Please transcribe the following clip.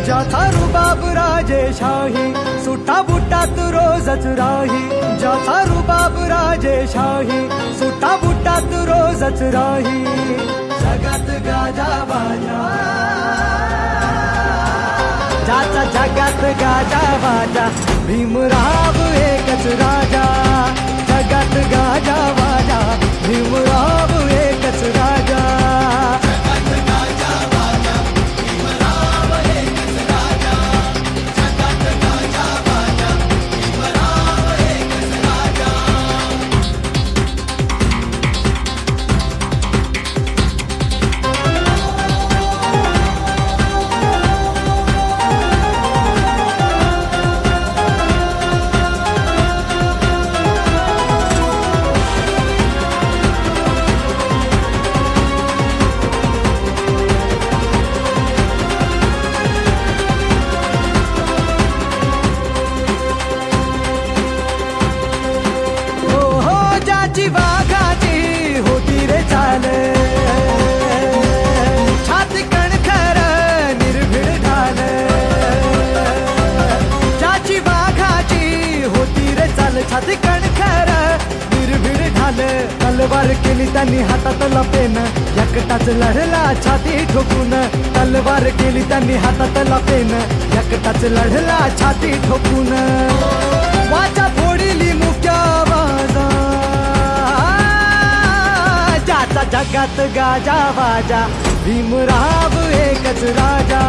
ज्याचा रुबाब राजेशाही, सुटा बुटात रोजच राही. ज्याचा रुबाब राजेशाही, सुटा बुटात रोजच राही. जगात गाजा बाजा, ज्याचा जगात गाजा बाजा, भीमराव एकच राजा. जगात गाजा बाजा, भीमराव एकच राजा. वाघाची होती रे चाल, छाती कणखर निर्भीड ढाल. ज्याची वाघाची होती रे चाल, छाती कणखर निर्भीड ढाल. तलवार केली त्यांनी हातातला पेन, एकटाच लढला छाती ठोकून. तलवार केली त्यांनी हातातला पेन, एकटाच लढला छाती ठोकून. वाचा फोडली मुक्या बाजा, ज्याचा जगात गाजा बाजा, भीमराव एकच राजा.